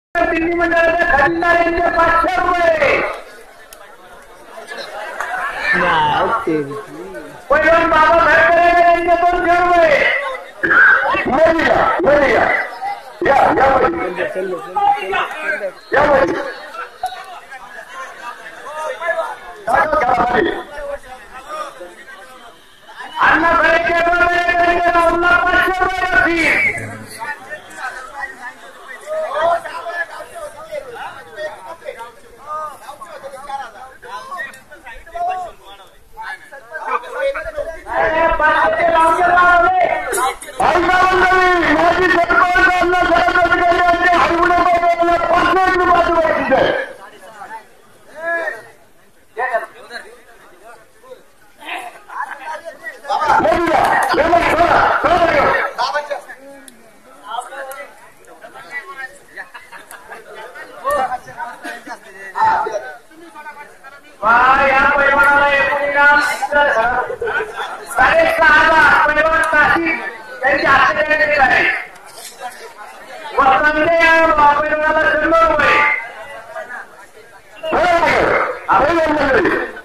दिल्ली मंडळाच्या खजिनदारांचे 500 रुपये. पैलवान बाबा भरकरे यांचे 200 रुपये. अण्णा खरेचे 500 रुपये. या पैलवानाला एकूण इनाम 6,500 पैलवान नाशिक त्यांच्या हाती देण्यात आहे. वसंत या पैलवानाला 100 रुपये.